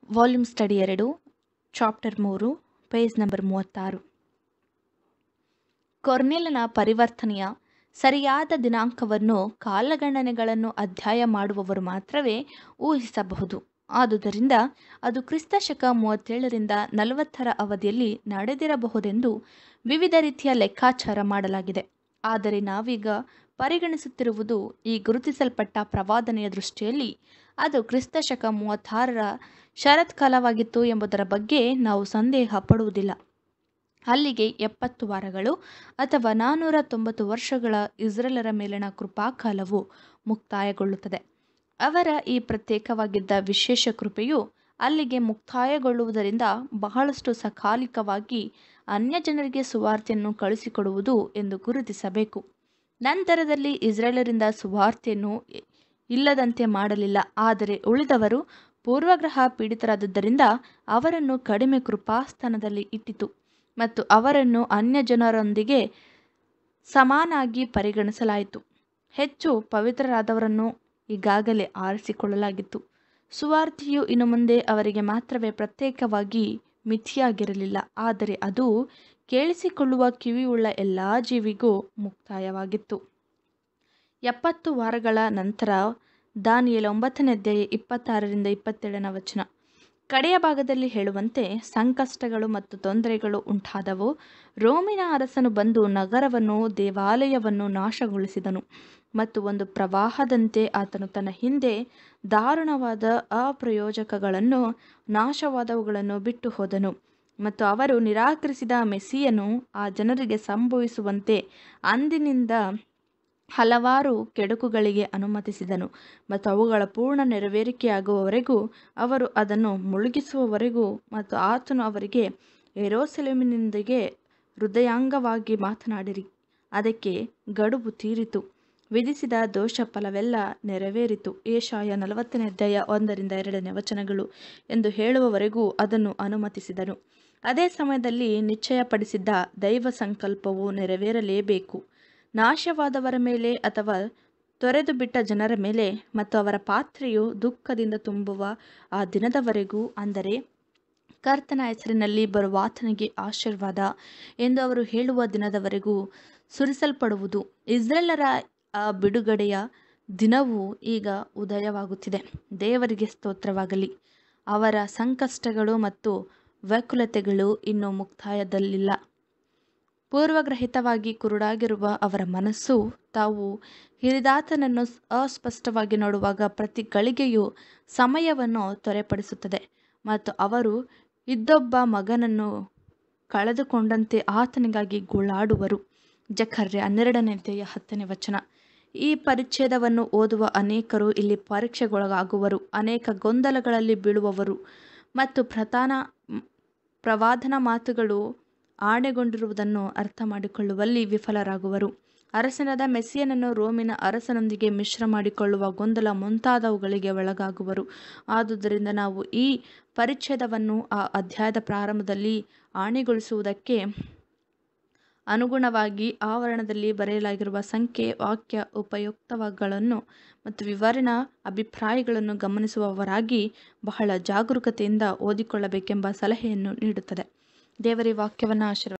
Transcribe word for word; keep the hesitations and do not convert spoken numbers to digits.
Volume study ಎರಡು, chapter ಮೂರು, page number ಮೂವತ್ತಾರು. ಕೊರ್ನೆಲನ ಪರಿವರ್ತನೆಯ ಸರಿಯಾದ ದಿನಾಂಕವನ್ನು ಕಾಲಗಣನೆಗಳನ್ನು ಅಧ್ಯಯನ ಮಾಡುವವರು ಮಾತ್ರವೇ ಊಹಿಸಬಹುದು. ಆದುದರಿಂದ ಅದು ಕ್ರಿಸ್ತಶಕ ಮೂವತ್ತೇಳರಿಂದ ನಲವತ್ತರ ಅವಧಿಯಲ್ಲಿ ನಡೆದಿರಬಹುದೆಂದು ವಿವಿಧ ರೀತಿಯ ಲೆಕ್ಕಾಚಾರ ಮಾಡಲಾಗಿದೆ. ಆದರೆ ನಾವೀಗ ಪರಿಗಣಿಸುತ್ತಿರುವುದು ಈ ಗುರುತಿಸಲ್ಪಟ್ಟ ಪ್ರವಾದನೆಯ ದೃಷ್ಟಿಯಲ್ಲಿ ಅದು ಕ್ರಿಸ್ತಶಕ ಮೂವತ್ತಾರರ ಶರತ್ಕಾಲವಾಗಿತ್ತು ಎಂಬುದರ ಬಗ್ಗೆ ನಾವು ಸಂದೇಹ ಪಡುವುದಿಲ್ಲ. ಅಲ್ಲಿಗೆ ಎಪ್ಪತ್ತು ವಾರಗಳು ಅಥವಾ ನಾನ್ನೂರ ತೊಂಬತ್ತು ವರ್ಷಗಳ ಇಸ್ರೇಲರ ಮೇಲಿನ ಕೃಪಾಕಾಲವು ಮುಕ್ತಾಯಗೊಳ್ಳುತ್ತದೆ. ಅವರ ಈ ಪ್ರತ್ಯೇಕವಾಗಿದ್ದ ವಿಶೇಷ ಕೃಪೆಯು ಅಲ್ಲಿಗೆ ಮುಕ್ತಾಯಗೊಳ್ಳುವುದರಿಂದ ಬಹಳಷ್ಟು ಸಕಾಲಿಕವಾಗಿ ಅನ್ಯಜನರಿಗೆ ಸುವಾರ್ತೆಯನ್ನು ಕಳುಹಿಸಿಕೊಡುವುದು ಎಂದು ಗುರುತಿಸಬೇಕು. ನಂತರದಲ್ಲಿ ಇಸ್ರೇಲರಿಂದ ಸುವಾರ್ತೆಯನ್ನು ಇಲ್ಲದಂತೆ ಮಾಡಲಿಲ್ಲ, ಆದರೆ ಉಳಿದವರು ಪೂರ್ವಗ್ರಹ ಪೀಡಿತರಾದದ್ದರಿಂದ ಅವರನ್ನು ಕಡಿಮೆ ಕೃಪಾಸ್ಥಾನದಲ್ಲಿ ಇಟ್ಟಿತು ಮತ್ತು ಅವರನ್ನು ಅನ್ಯಜನರೊಂದಿಗೆ ಸಮಾನಾಗಿ ಪರಿಗಣಿಸಲಾಯಿತು. ಹೆಚ್ಚು ಪವಿತ್ರರಾದವರನ್ನು ಈಗಾಗಲೇ ಆರಿಸಿಕೊಳ್ಳಲಾಗಿತ್ತು. ಸುವಾರ್ತೆಯು ಇನ್ನು ಮುಂದೆ ಅವರಿಗೆ ಮಾತ್ರವೇ ಪ್ರತ್ಯೇಕವಾಗಿ ಮಿತಿಯಾಗಿರಲಿಲ್ಲ, ಆದರೆ ಅದು ಕೇಳಿಸಿಕೊಳ್ಳುವ ಕಿವಿಯುಳ್ಳ ಎಲ್ಲ ಜೀವಿಗೂ ಮುಕ್ತಾಯವಾಗಿತ್ತು. ಎಪ್ಪತ್ತು ವಾರಗಳ ನಂತರ ದಾನಿಯೇಲ ಒಂಬತ್ತನೇ ಅಧ್ಯಾಯ ಇಪ್ಪತ್ತಾರರಿಂದ ಇಪ್ಪತ್ತೇಳನೇ ವಚನ. ಕಡೆಯ ಭಾಗದಲ್ಲಿ ಹೇಳುವಂತೆ ಸಂಕಷ್ಟಗಳು ಮತ್ತು ತೊಂದರೆಗಳು ಉಂಟಾದವು. ರೋಮಿನ ಅರಸನು ಬಂದು ನಗರವನ್ನು ದೇವಾಲಯವನ್ನು ನಾಶಗೊಳಿಸಿದನು ಮತ್ತು ಒಂದು ಪ್ರವಾಹದಂತೆ ಆತನು ತನ್ನ ಹಿಂದೆ ದಾರುಣವಾದ ಅಪ್ರಯೋಜಕಗಳನ್ನು ನಾಶವಾದವುಗಳನ್ನು ಬಿಟ್ಟು ಹೋದನು ಮತ್ತು ಅವರು ನಿರಾಕರಿಸಿದ ಮೆಸ್ಸಿಯನು ಆ ಜನರಿಗೆ ಸಂಭವಿಸುವಂತೆ ಅಂದಿನಿಂದ ಹಲವಾರು ಕೆಡುಕುಗಳಿಗೆ ಅನುಮತಿಸಿದನು ಮತ್ತು ಅವುಗಳ ಪೂರ್ಣ ನೆರವೇರಿಕೆಯಾಗುವವರೆಗೂ ಅವರು ಅದನ್ನು ಮುಳುಗಿಸುವವರೆಗೂ ಮತ್ತು ಆತನು ಅವರಿಗೆ ಯೆರೂಸಲೇಮಿನೊಂದಿಗೆ ಹೃದಯಾಂಗವಾಗಿ ಮಾತನಾಡಿರಿ, ಅದಕ್ಕೆ ಗಡುವು ತೀರಿತು, ವಿಧಿಸಿದ ದೋಷ ಫಲವೆಲ್ಲ ನೆರವೇರಿತು, ಯೆಶಾಯ ನಲವತ್ತನೇ ಅಧ್ಯಾಯ ಒಂದರಿಂದ ಎರಡನೇ ವಚನಗಳು ಎಂದು ಹೇಳುವವರೆಗೂ ಅದನ್ನು ಅನುಮತಿಸಿದನು. ಅದೇ ಸಮಯದಲ್ಲಿ ನಿಶ್ಚಯಪಡಿಸಿದ್ದ ದೈವ ಸಂಕಲ್ಪವು ನೆರವೇರಲೇಬೇಕು. ನಾಶವಾದವರ ಮೇಲೆ ಅಥವಾ ತೊರೆದು ಬಿಟ್ಟ ಜನರ ಮೇಲೆ ಮತ್ತು ಅವರ ಪಾತ್ರೆಯು ದುಃಖದಿಂದ ತುಂಬುವ ಆ ದಿನದವರೆಗೂ, ಅಂದರೆ ಕರ್ತನ ಹೆಸರಿನಲ್ಲಿ ಬರುವಾತನಿಗೆ ಆಶೀರ್ವಾದ ಎಂದು ಅವರು ಹೇಳುವ ದಿನದವರೆಗೂ ಸುರಿಸಲ್ಪಡುವುದು. ಇಸ್ರೇಲರ ಆ ಬಿಡುಗಡೆಯ ದಿನವು ಈಗ ಉದಯವಾಗುತ್ತಿದೆ. ದೇವರಿಗೆ ಸ್ತೋತ್ರವಾಗಲಿ. ಅವರ ಸಂಕಷ್ಟಗಳು ಮತ್ತು ವ್ಯಾಕುಲತೆಗಳು ಇನ್ನೂ ಮುಕ್ತಾಯದಲ್ಲಿಲ್ಲ. ಪೂರ್ವಗ್ರಹಿತವಾಗಿ ಕುರುಡಾಗಿರುವ ಅವರ ಮನಸ್ಸು ತಾವು ಹಿರಿದಾತನನ್ನು ಅಸ್ಪಷ್ಟವಾಗಿ ನೋಡುವಾಗ ಪ್ರತಿ ಗಳಿಗೆಯೂ ಸಮಯವನ್ನು ತ್ವರೆಪಡಿಸುತ್ತದೆ ಮತ್ತು ಅವರು ಇದ್ದೊಬ್ಬ ಮಗನನ್ನು ಕಳೆದುಕೊಂಡಂತೆ ಆತನಿಗಾಗಿ ಗೋಳಾಡುವರು. ಜಕರ್ಯ ಹನ್ನೆರಡನೇ ಅಧ್ಯಾಯ ಹತ್ತನೇ ವಚನ. ಈ ಪರಿಚ್ಛೇದವನ್ನು ಓದುವ ಅನೇಕರು ಇಲ್ಲಿ ಪರೀಕ್ಷೆಗೊಳಗಾಗುವರು, ಅನೇಕ ಗೊಂದಲಗಳಲ್ಲಿ ಬೀಳುವವರು ಮತ್ತು ಪ್ರಧಾನ ಪ್ರವಾದನ ಮಾತುಗಳು ಆಣೆಗೊಂಡಿರುವುದನ್ನು ಅರ್ಥ ಮಾಡಿಕೊಳ್ಳುವಲ್ಲಿ ವಿಫಲರಾಗುವರು. ಅರಸನಾದ ಮೆಸ್ಸಿಯನನ್ನು ರೋಮಿನ ಅರಸನೊಂದಿಗೆ ಮಿಶ್ರ ಮಾಡಿಕೊಳ್ಳುವ ಗೊಂದಲ ಮುಂತಾದವುಗಳಿಗೆ ಒಳಗಾಗುವರು. ಆದುದರಿಂದ ನಾವು ಈ ಪರಿಚ್ಛೇದವನ್ನು ಆ ಅಧ್ಯಾಯದ ಪ್ರಾರಂಭದಲ್ಲಿ ಆಣೆಗೊಳಿಸುವುದಕ್ಕೆ ಅನುಗುಣವಾಗಿ ಆವರಣದಲ್ಲಿ ಬರೆಯಲಾಗಿರುವ ಸಂಖ್ಯೆ, ವಾಕ್ಯ, ಉಪಯುಕ್ತಗಳನ್ನು ಮತ್ತು ವಿವರಣಾ ಅಭಿಪ್ರಾಯಗಳನ್ನು ಗಮನಿಸುವವರಾಗಿ ಬಹಳ ಜಾಗರೂಕತೆಯಿಂದ ಓದಿಕೊಳ್ಳಬೇಕೆಂಬ ಸಲಹೆಯನ್ನು ನೀಡುತ್ತದೆ. ದೇವರ ವಾಕ್ಯವನ್ನು ಆಶೀರ್ವದಿಸಲಿ.